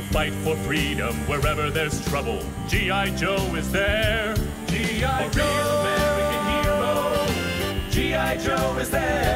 fight for freedom wherever there's trouble. G.I. Joe is there. G.I. Joe, American hero. G.I. Joe is there.